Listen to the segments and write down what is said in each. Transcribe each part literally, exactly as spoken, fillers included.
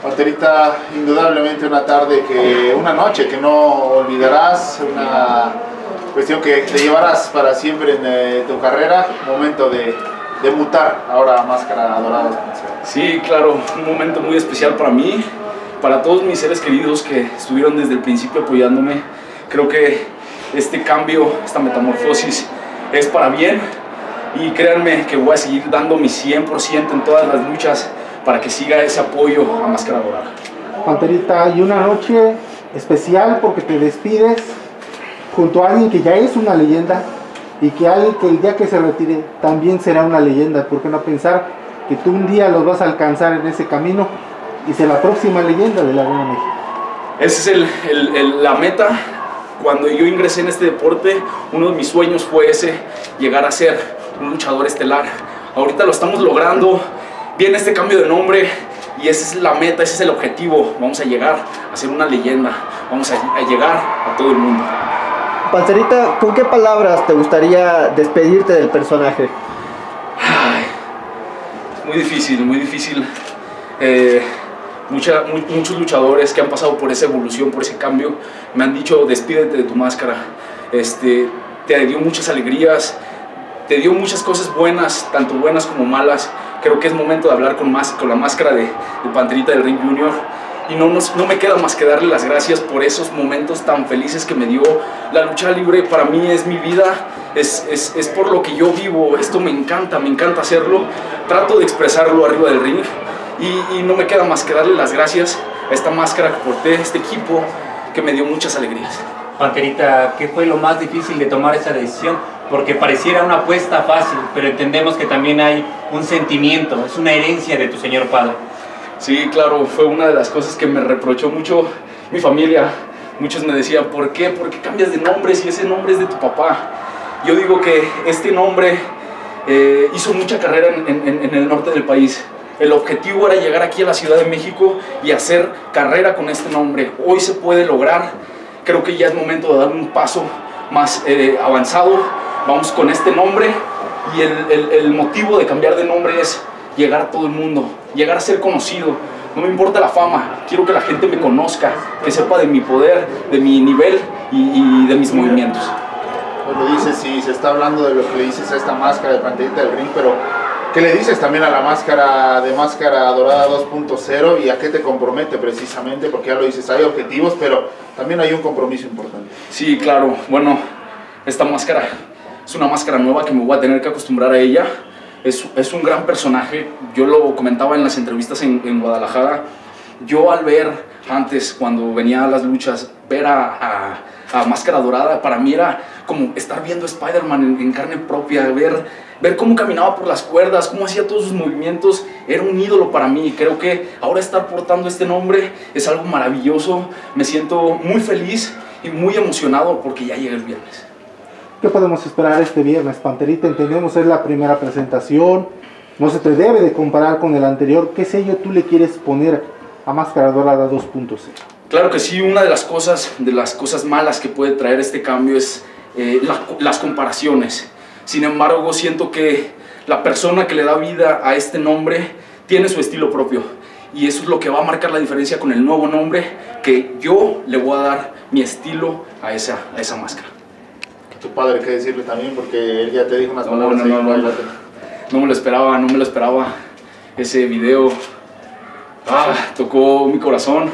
Panterita, indudablemente una tarde que, una noche que no olvidarás, una cuestión que te llevarás para siempre en eh, tu carrera, momento de, de mutar ahora a Máscara Dorada. Sí, claro, un momento muy especial para mí, para todos mis seres queridos que estuvieron desde el principio apoyándome. Creo que este cambio, esta metamorfosis es para bien y créanme que voy a seguir dando mi cien por ciento en todas las luchas para que siga ese apoyo a Máscara Dorada. Panterita, y una noche especial porque te despides junto a alguien que ya es una leyenda y que alguien que el día que se retire también será una leyenda. ¿Por qué no pensar que tú un día los vas a alcanzar en ese camino y ser la próxima leyenda de la Arena México? Esa es el, el, el, la meta. Cuando yo ingresé en este deporte, uno de mis sueños fue ese, llegar a ser un luchador estelar. Ahorita lo estamos logrando. Viene este cambio de nombre y esa es la meta, ese es el objetivo. Vamos a llegar a ser una leyenda, vamos a, a llegar a todo el mundo. Panterita, ¿con qué palabras te gustaría despedirte del personaje? Ay, muy difícil, muy difícil. Eh, mucha, muy, muchos luchadores que han pasado por esa evolución, por ese cambio, me han dicho despídete de tu máscara. Este, te dio muchas alegrías, te dio muchas cosas buenas, tanto buenas como malas. Creo que es momento de hablar con, más, con la máscara de, de Panterita del Ring Junior y no, nos, no me queda más que darle las gracias por esos momentos tan felices que me dio. La lucha libre para mí es mi vida, es, es, es por lo que yo vivo. Esto me encanta, me encanta hacerlo, trato de expresarlo arriba del ring y, y no me queda más que darle las gracias a esta máscara que porté, a este equipo que me dio muchas alegrías. Panterita, ¿qué fue lo más difícil de tomar esa decisión? Porque pareciera una apuesta fácil, pero entendemos que también hay un sentimiento, es una herencia de tu señor padre. Sí, claro, fue una de las cosas que me reprochó mucho mi familia. Muchos me decían, ¿por qué? ¿Por qué cambias de nombre si ese nombre es de tu papá? Yo digo que este nombre eh, hizo mucha carrera en, en, en el norte del país. El objetivo era llegar aquí a la Ciudad de México y hacer carrera con este nombre. Hoy se puede lograr. Creo que ya es momento de dar un paso más eh, avanzado. Vamos con este nombre y el, el, el motivo de cambiar de nombre es llegar a todo el mundo, llegar a ser conocido. No me importa la fama, quiero que la gente me conozca, que sepa de mi poder, de mi nivel y, y de mis movimientos. Pues lo dices, sí, se está hablando de lo que le dices a esta máscara de Panterita del Ring, pero ¿qué le dices también a la máscara de Máscara Dorada dos punto cero y a qué te compromete precisamente? Porque ya lo dices, hay objetivos, pero también hay un compromiso importante. Sí, claro, bueno, esta máscara es una máscara nueva que me voy a tener que acostumbrar a ella. Es, es un gran personaje, yo lo comentaba en las entrevistas en, en Guadalajara. Yo al ver antes, cuando venía a las luchas, ver a, a, a Máscara Dorada, para mí era como estar viendo a Spider-Man en, en carne propia, ver, ver cómo caminaba por las cuerdas, cómo hacía todos sus movimientos, era un ídolo para mí. Creo que ahora estar portando este nombre es algo maravilloso, me siento muy feliz y muy emocionado porque ya llega el viernes. ¿Qué podemos esperar este viernes, Panterita? Entendemos, es la primera presentación, no se te debe de comparar con el anterior. ¿Qué sello tú le quieres poner a Máscara Dorada dos punto cero? Claro que sí, una de las cosas, de las cosas malas que puede traer este cambio es eh, la, las comparaciones. Sin embargo, siento que la persona que le da vida a este nombre tiene su estilo propio y eso es lo que va a marcar la diferencia con el nuevo nombre, que yo le voy a dar mi estilo a esa, a esa máscara. Tu padre, ¿qué decirle también? Porque él ya te dijo unas No, palabras. no, no, no, no, no me lo esperaba, no me lo esperaba. Ese video ah, tocó mi corazón.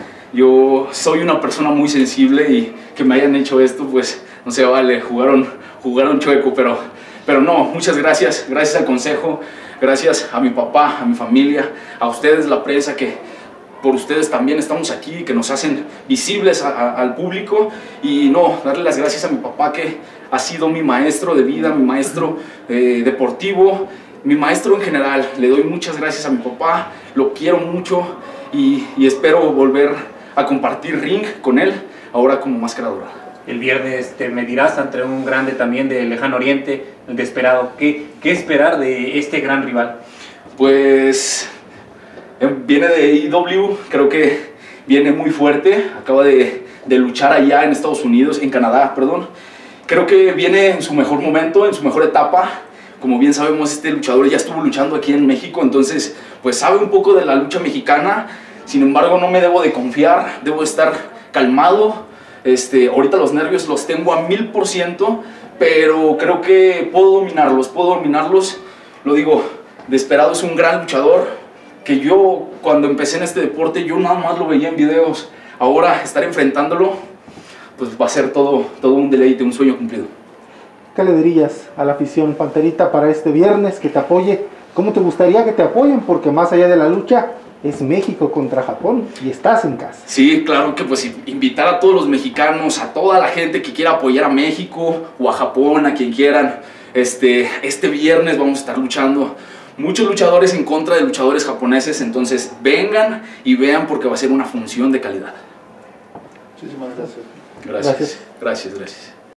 Yo soy una persona muy sensible y que me hayan hecho esto, pues no se vale, jugaron, jugaron chueco, pero, pero no, muchas gracias, gracias al consejo, gracias a mi papá, a mi familia, a ustedes, la prensa, que por ustedes también estamos aquí, que nos hacen visibles a, a, al público. Y no, darle las gracias a mi papá, que ha sido mi maestro de vida, mi maestro eh, deportivo, mi maestro en general. Le doy muchas gracias a mi papá, lo quiero mucho y, y espero volver a compartir ring con él, ahora como Máscara Dorada. El viernes te medirás ante un grande también del lejano oriente, el Desperado. ¿Qué, qué esperar de este gran rival? Pues viene de I W, creo que viene muy fuerte, acaba de, de luchar allá en Estados Unidos, en Canadá, perdón. Creo que viene en su mejor momento, en su mejor etapa. Como bien sabemos, este luchador ya estuvo luchando aquí en México, entonces pues sabe un poco de la lucha mexicana. Sin embargo, no me debo de confiar, debo estar calmado. Este, ahorita los nervios los tengo a mil por ciento, pero creo que puedo dominarlos, puedo dominarlos. Lo digo, Desperado es un gran luchador, que yo cuando empecé en este deporte, yo nada más lo veía en videos. Ahora estar enfrentándolo, pues va a ser todo, todo un deleite, un sueño cumplido. ¿Qué le dirías a la afición Panterita para este viernes que te apoye? ¿Cómo te gustaría que te apoyen? Porque más allá de la lucha, es México contra Japón y estás en casa. Sí, claro que pues invitar a todos los mexicanos, a toda la gente que quiera apoyar a México o a Japón, a quien quieran. Este, este viernes vamos a estar luchando. Muchos luchadores en contra de luchadores japoneses, entonces vengan y vean porque va a ser una función de calidad. Muchísimas gracias. Gracias, Gracias. gracias, gracias.